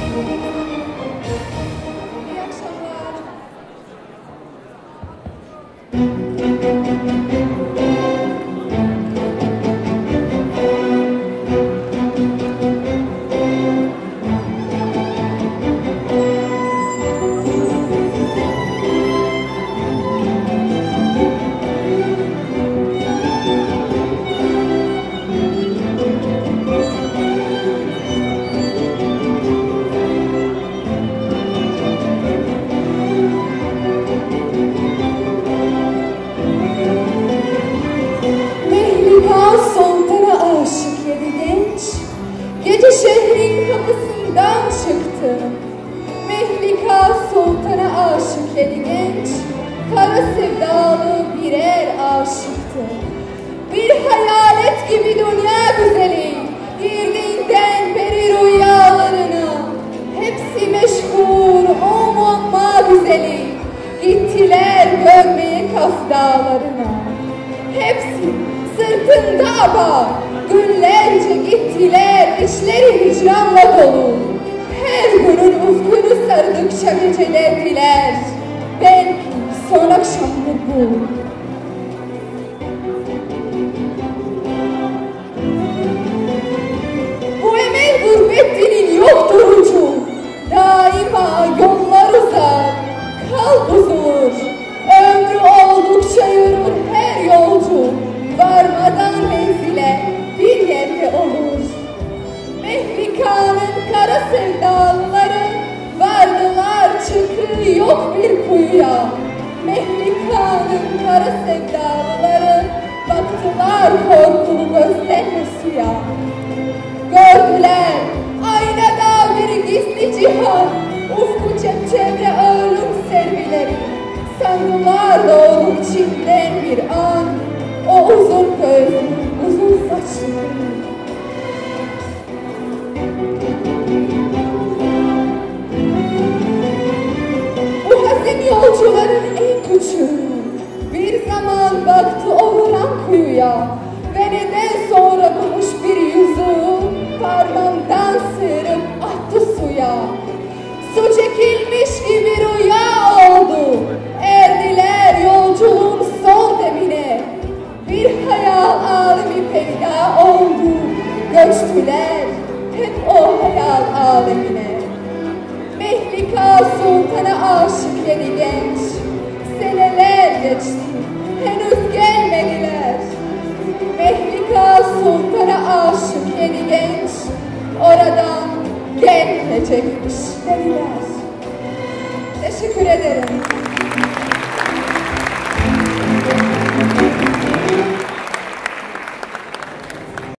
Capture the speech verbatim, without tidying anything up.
İyi akşamlar. Gece şehrin kapısından çıktı. Mehlika sultana aşık yedi genç, kara sevdalı birer aşıktı. Bir hayalet gibi dünya güzeli, girdiğinden beri rüyalarına. Hepsi meşhur o muamma güzeli, gittiler görmeye Kaf dağlarına. Hepsi sırtında aba, günlerce gittiler, içleri hicranla dolu. Her günün ufkunu sardıkça geceler diler, belki son akşamdır bu. Bu emel gurbetinin yoktur ucu, daima yollar uzar, kalp uzun, ömrü oldukça yürür her yolcu, varmadan menzile bir yerde olur. Mehlika'nın kara sevdalıları vardılar çıkı yok bir kuyuya. Mehlika'nın kara sevdalıları baktılar korkulu gözlerle suya. Gördüler aynada bir gizli cihan, ufku çepçevre ölüm servileri. Sandılar doğdu içinden bir an, o uzun gözlü, uzun saçlı. Bu hazin yolcuların en küçüğü bir zaman baktı o vuran kuyuya ve neden sonra bulmuş bir yüzü parmağından sıyırıp attı suya. Su çekilmiş gibi rüya oldu, erdiler yolculuğun son demine. Bir hayal alemi peyda oldu, göçtüler hep o hayal alemine. Mehlika sultana aşık yedi genç, seneler geçti, henüz gelmediler. Mehlika sultana aşık yedi genç, oradan gelmeyecekmiş dediler. Teşekkür ederim.